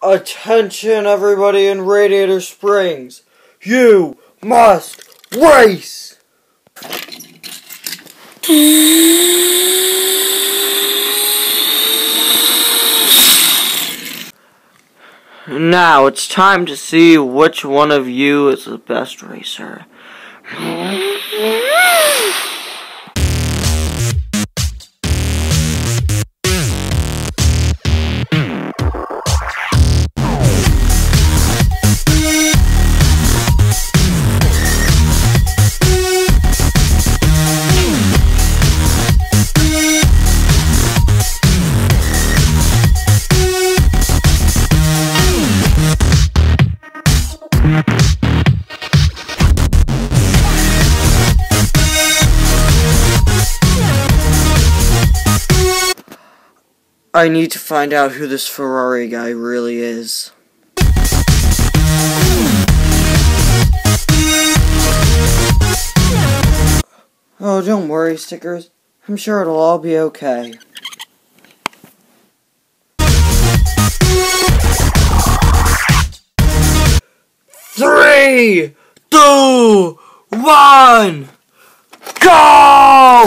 Attention everybody in Radiator Springs. You must race! Now it's time to see which one of you is the best racer. I need to find out who this Ferrari guy really is. Oh, don't worry, Stickers. I'm sure it'll all be okay. 3, 2, 1, go!